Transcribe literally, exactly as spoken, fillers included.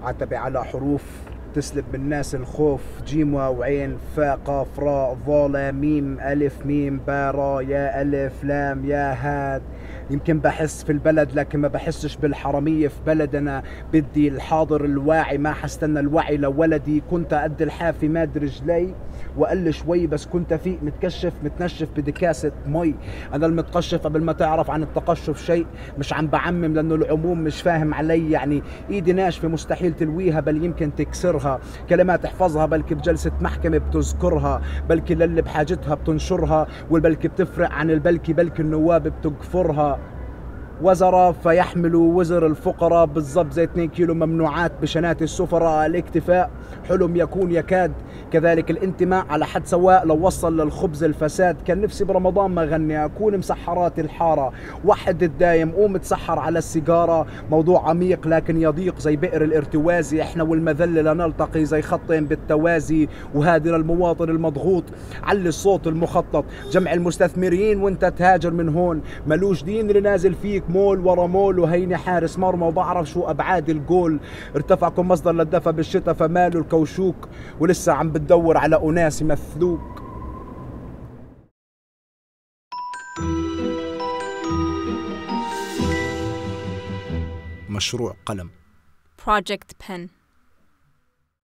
عتبة على حروف تسلب من الناس الخوف، جيم واو عين فاء قاف راء ضالة ميم ألف ميم بارا يا ألف لام يا هاد. يمكن بحس في البلد لكن ما بحسش بالحرمية في بلدنا. بدي الحاضر الواعي، ما حستنى الوعي لولدي. كنت قد الحافي ماد رجلي وقل شوي، بس كنت فيق متكشف متنشف بدي كاسة مي. أنا المتقشف قبل ما تعرف عن التقشف شيء. مش عم بعمم لأنه العموم مش فاهم علي. يعني إيدي ناشفة مستحيل تلويها بل يمكن تكسرها. كلمات احفظها بلكي بجلسة محكمة بتذكرها، بلكي للي بحاجتها بتنشرها، والبلكي بتفرق عن البلكي بلكي النواب بتقفرها. وزراء فيحملوا وزر الفقراء بالضبط زي اثنين كيلو ممنوعات بشنات السفراء. الاكتفاء حلم يكون يكاد، كذلك الانتماء على حد سواء لو وصل للخبز الفساد. كان نفسي برمضان ما غني أكون مسحرات الحارة. وحد الدايم قوم تسحر على السيجارة. موضوع عميق لكن يضيق زي بئر الارتوازي. احنا والمذلة لنلتقي زي خطين بالتوازي. وهذه للمواطن المضغوط علي الصوت المخطط. جمع المستثمرين وانت تهاجر من هون. ملوش دين اللي نازل فيك مول ورا مول. وهيني حارس مرمى وبعرف شو أبعاد الجول. ارتفعكم مصدر للدفى بالشتاء فماله الكوشوك. ولسه عم بتدور على أناس يمثلوك. مشروع قلم. Project Pen.